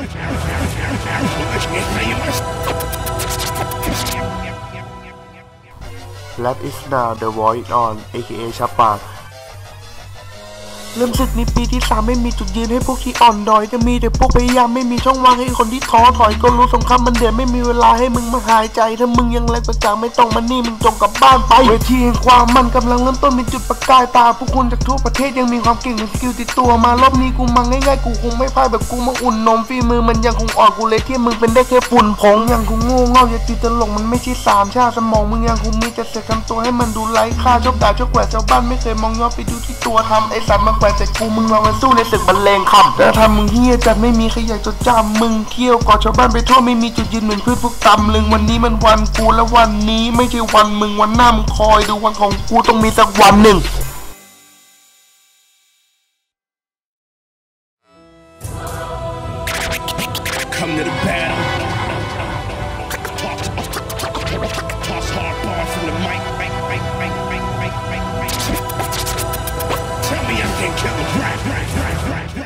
Lab is now the void on aka ชับปากเริ่มศึกในปีที่3ไม่มีจุดยืนให้พวกที่อ่อนดอยจะมีแต่พวกพยายามไม่มีช่องว่างให้คนที่ท้อถอยก็รู้สงครามมันเดือดไม่มีเวลาให้มึงมาหายใจถ้ามึงยังแรงประจางไม่ต้องมานี่มึงจงกลับบ้านไปเวทีแห่งความมันกำลังเริ่มต้นเป็นจุดประกายตาพวกคุณจากทั่วประเทศยังมีความเก่งและสกิลติดตัวมารอบนี้กูมาง่ายๆกูคงไม่พ่ายแบบกูมาอุ่นนมฝีมือมันยังคงอ่อนกูเลยที่มึงเป็นได้แค่ฝุ่นผงยังคงโง่เง่าอย่าตีตลกมันไม่ใช่สามชาติสมองมึงยังคงมีแต่เสกทำตัวให้มันดูไร้ค่าชอบด่าชอบแขวะชาวบ้านไม่เคยมองย้อนไปดูที่ตัวทำไอสัตว์มาแขวะแต่กูมึงมาสู้ในศึกบรรเลงคำแต่ทำมึงเฮี้ยจัดไม่มีใครอยากจดจำมึงเที่ยวกอดชาวบ้านไปทั่วไม่มีจุดยืนเหมือนเพื่อนพวกตำลึงวันนี้มันวันกูและวันนี้ไม่ใช่วันมึงวันหน้ามึงคอยดูวันของกูต้องมีสักวันหนึ่ง Come to the battle